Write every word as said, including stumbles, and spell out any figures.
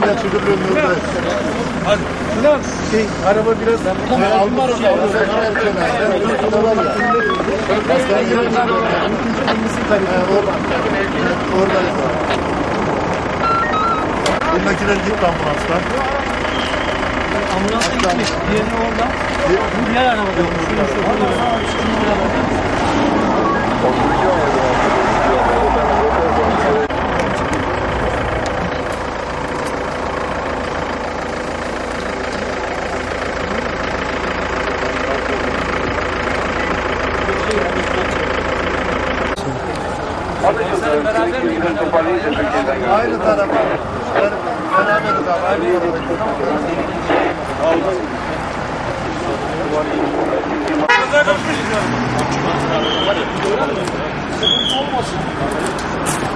Emniyet Müdürlüğü'nün oradayız. Hadi. Ulan şey, araba biraz... Ben aldım araba. Sen ararken. Başkan yeri mi? Oradayız. Bundakiler gitti ambulanstan. Ambulansa gitmiş. Diğerini orada. Diğer arabada olmuş. Aynı tarafa. Beraberiz abi. Aynı tarafa.